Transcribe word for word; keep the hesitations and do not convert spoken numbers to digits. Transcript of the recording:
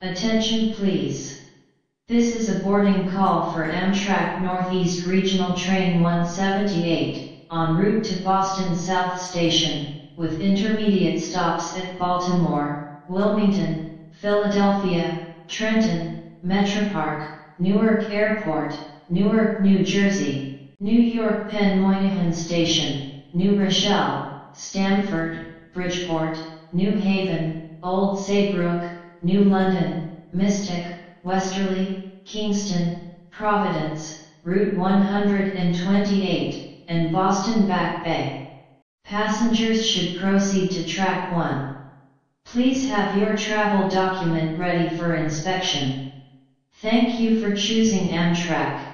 Attention please. This is a boarding call for Amtrak Northeast Regional Train one seventy-eight, en route to Boston South Station, with intermediate stops at Baltimore, Wilmington, Philadelphia, Trenton, Metropark, Newark Airport, Newark, New Jersey, New York Penn Moynihan Station, New Rochelle, Stamford, Bridgeport, New Haven, Old Saybrook, New London, Mystic, Westerly, Kingston, Providence, Route one twenty-eight, and Boston Back Bay. Passengers should proceed to track one. Please have your travel document ready for inspection. Thank you for choosing Amtrak.